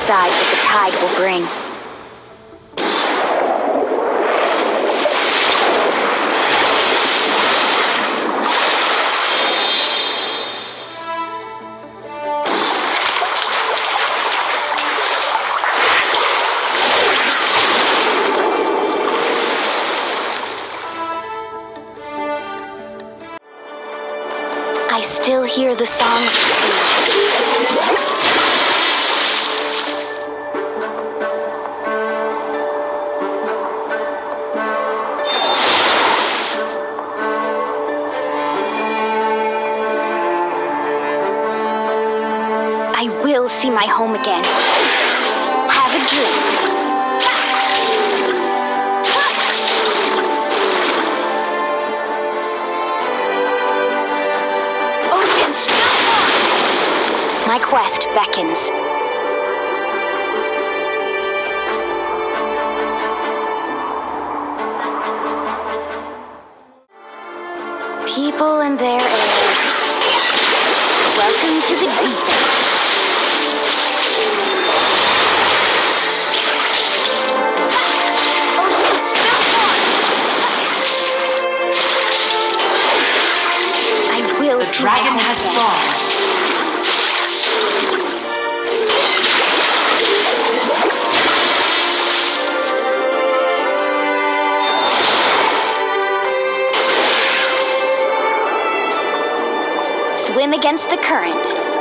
decide what the tide will bring. I still hear the song of the sea. I will see my home again. Have a dream. My quest beckons. People and their air. Welcome to the deep end. Ocean Spillborn! I will. The dragon has fallen. Swim against the current.